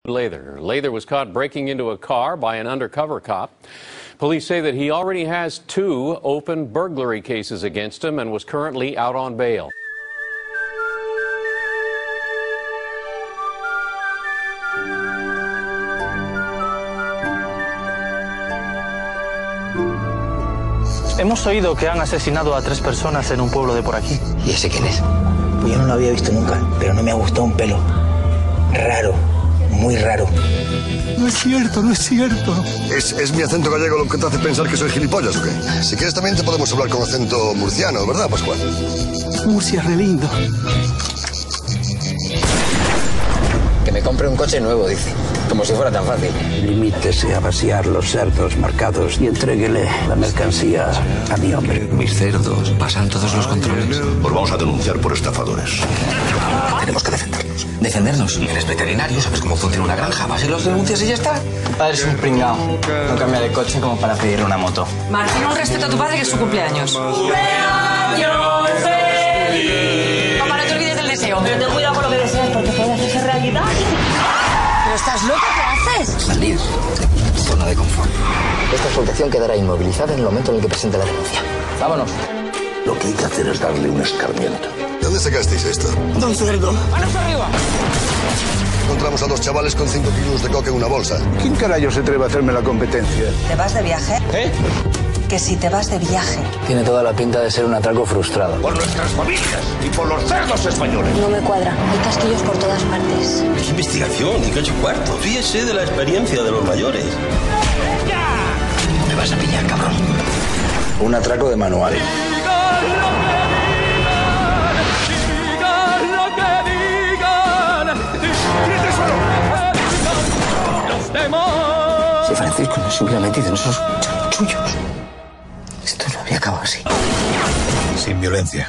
Lather was caught breaking into a car by an undercover cop. Police say that he already has 2 open burglary cases against him and was currently out on bail. Hemos oído que han asesinado a 3 personas en un pueblo de por aquí. ¿Y ese quién es? Pues yo no lo había visto nunca, pero no me ha gustado un pelo. Raro, muy raro. No es cierto, no es cierto. ¿Es mi acento gallego lo que te hace pensar que soy gilipollas o qué? Si quieres también te podemos hablar con acento murciano, ¿verdad, Pascual? Murcia es re lindo. Que me compre un coche nuevo, dice. Como si fuera tan fácil. Limítese a vaciar los cerdos marcados y entréguele la mercancía a mi hombre. Mis cerdos pasan todos los controles. Os vamos a denunciar por estafadores. Tenemos que defendernos. ¿Defendernos? Eres veterinario, sabes cómo funciona una granja. Vas y los denuncias y ya está. Padre es un pringao. No cambia de coche como para pedirle una moto. Martín, un respeto a tu padre que es su cumpleaños. ¡Cumpleaños feliz! Papá, no te olvides del deseo. Pero ten cuidado con lo que deseas porque puede hacerse realidad. ¿Pero estás loca? ¿Qué haces? Salir de tu zona de confort. Esta explotación quedará inmovilizada en el momento en el que presente la denuncia. Vámonos. Lo que hay que hacer es darle un escarmiento. ¿De dónde sacasteis esto? De un cerdo. ¡Manos arriba! Encontramos a 2 chavales con 5 kilos de coca en una bolsa. ¿Quién carajo se atreve a hacerme la competencia? ¿Te vas de viaje? ¿Eh? Que si te vas de viaje. Tiene toda la pinta de ser un atraco frustrado. Por nuestras familias y por los cerdos españoles. No me cuadra. Hay casquillos por todas partes. Es investigación y que 8 cuartos. Fíjese de la experiencia de los mayores. Me vas a pillar, cabrón. Un atraco de manual. Si Francisco no se hubiera metido en esos chanchullos, esto no había acabado así. Sin violencia.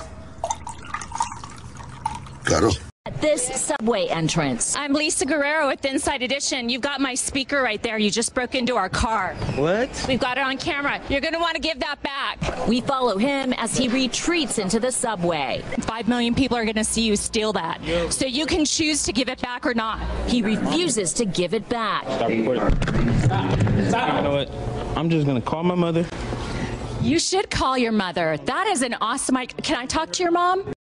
Claro. This subway entrance. I'm Lisa Guerrero with Inside Edition. You've got my speaker right there. You just broke into our car. What? We've got it on camera. You're going to want to give that back. We follow him as he retreats into the subway. 5 million people are going to see you steal that. So you can choose to give it back or not. He refuses to give it back. You know what? I'm just gonna call my mother. You should call your mother. That is an awesome... Can I talk to your mom?